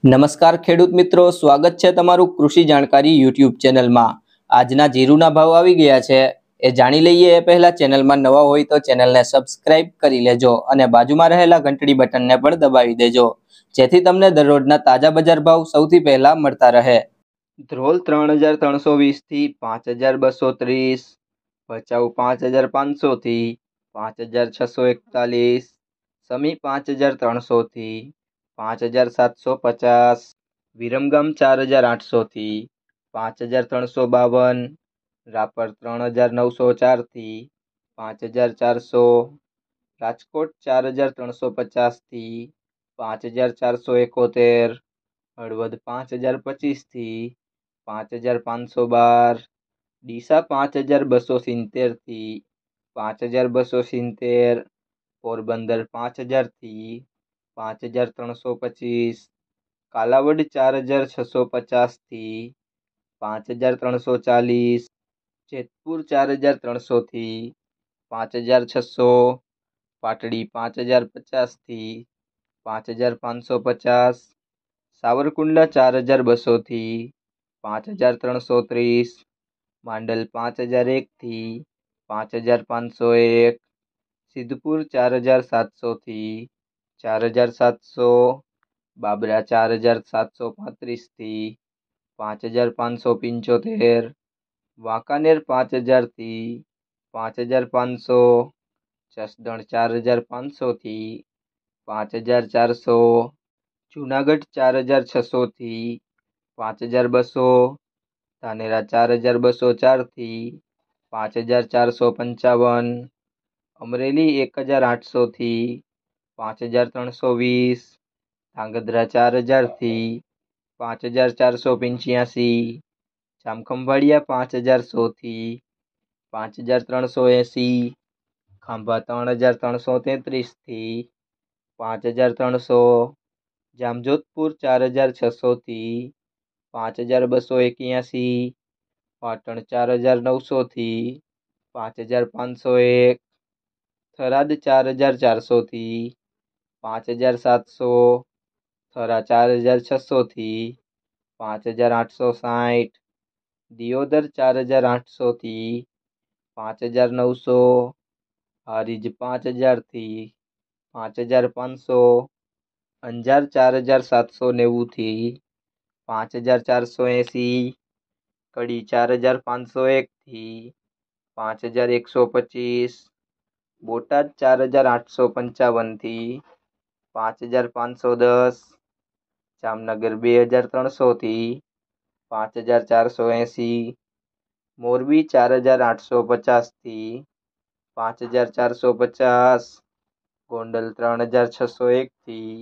નમસ્કાર ખેડૂત મિત્રો, સ્વાગત છે તમારું કૃષિ જાણકારી યુટ્યુબ ચેનલમાં। આજના જીરુના ભાવ આવી ગયા છે એ જાણી લઈએ એ પહેલા ચેનલમાં નવા હોય તો ચેનલને સબસ્ક્રાઇબ કરી લેજો અને બાજુમાં રહેલા ઘંટડી બટનને પણ દબાવી દેજો જેથી તમને દરરોજના તાજા બજાર ભાવ સૌથી પહેલા મળતા રહે। ધ્રોલ 3320 થી 5230, ભચાઉ 5500 થી 5641, સમી 5300 થી 5750, વિરમગામ 4800 થી 5352, રાપર 3904 થી 5400, રાજકોટ 4350 થી 5471, હળવદ 5025 થી 5512, ડીસા 5270 થી 5270, પોરબંદર 5000 થી 5325, કાલાવડ 4650 થી 5340, જેતપુર 4300 થી 5600, પાટડી 5050 થી 5550, સાવરકુંડલા 4200 થી 5330, માંડલ 5001 થી 5501, સિદ્ધપુર 4700 થી 4700, બાબરા 4735 થી 5575, વાંકાનેર 5000 થી 5500, જસદણ 4500 થી 5400, જુનાગઢ 4600 થી 5200, ધાનેરા 4204 થી 5455, અમરેલી 1800 થી 5320, ધાંગધ્રા 4000 થી 5485, જામખંભાળિયા 5100 થી 5380, ખાંભા 3333 થી 5300, જામજોધપુર 4600 થી 5281, પાટણ 4900 થી 5501, થરાદ 4400 થી 5700, થરા 4600 થી 5860, દિયોદર 4800 થી 5900, હારીજ 5000 થી 5500, અંજાર 4790 થી 5480, કડી 4501 થી 5125, બોટાદ 4855 થી 5510, જામનગર 2300 થી 5480, મોરબી 4850 થી 5450, ગોંડલ 3601 થી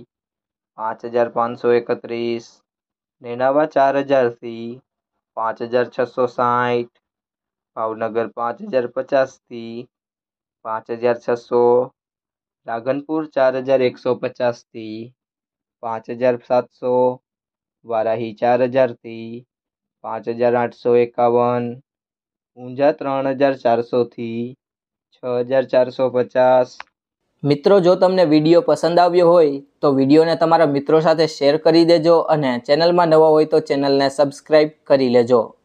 5531, નેનાવા 4000 થી 5660, ભાવનગર 5050 થી 5600, રાધનપુર 4150 થી 5700, વારાહી 4000 થી 5851, ઊંઝા 3400 થી 6450। મિત્રો, જો તમને વિડીયો પસંદ આવ્યો હોય તો વિડીયોને તમારા મિત્રો સાથે શેર કરી દેજો અને ચેનલમાં નવા હોય તો ચેનલને સબસ્ક્રાઇબ કરી લેજો।